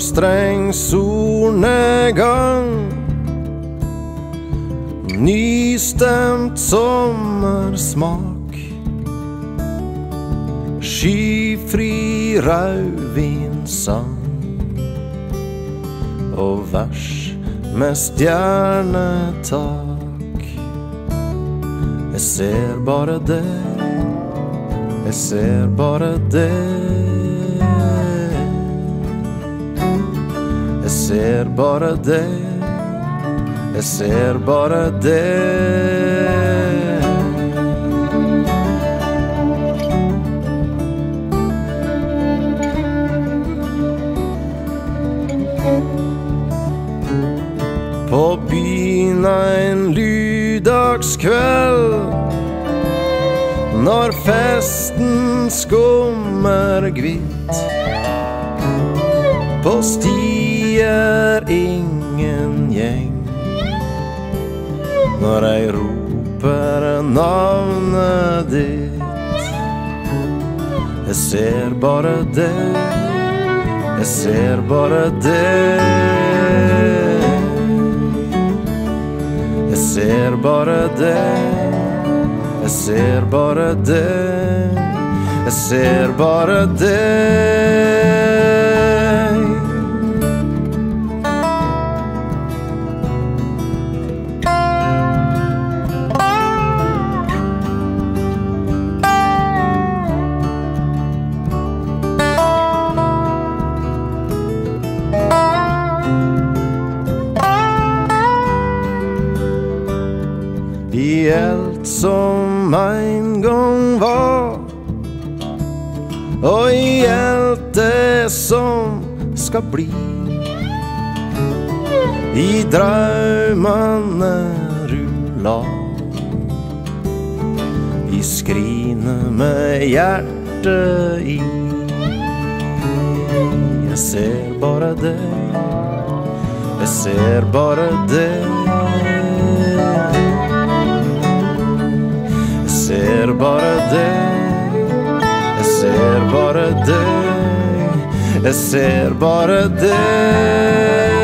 streng solnedgang, nystemt sommersmak, skyfri rødvinssang og vers med stjernetak. Jeg ser bare det, jeg ser bare det. Jeg ser bare det, jeg ser bare det. På byen en lydagskveld, når festen skummer hvitt, på stier ingen gjeng, når jeg roper navnet ditt. Jeg ser bare det, jeg ser bare det. Jeg ser bare det, jeg ser bare det. Jeg ser bare det. I alt som en gang var, og i alt det som skal bli, i drømmene rulla, i skrinet med hjertet i. Jeg ser bare det, jeg ser bare det. Jeg ser bare det, jeg ser bare det. Jeg ser bare det.